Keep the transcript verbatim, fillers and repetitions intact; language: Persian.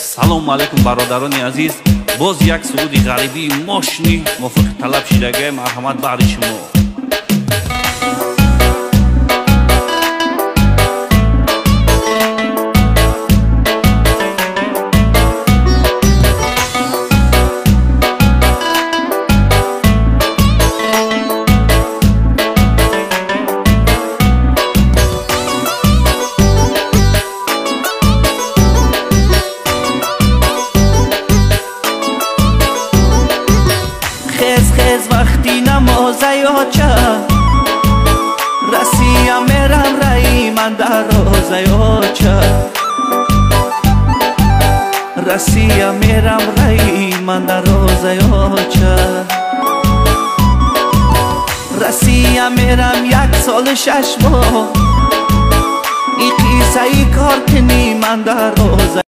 салом алайкум бародарони азиз, боз як суруди ғарибии мошни мувофиқ талаб шудагии марҳамат баъри шумо. خیز خیز وقتی نمازه یاچه رسیم میرم رای من در روزه یاچه رسیم میرم رای من در روزه یاچه رسیم میرم یک سال شش ماه ای قیصه ای کار کنی من در روزه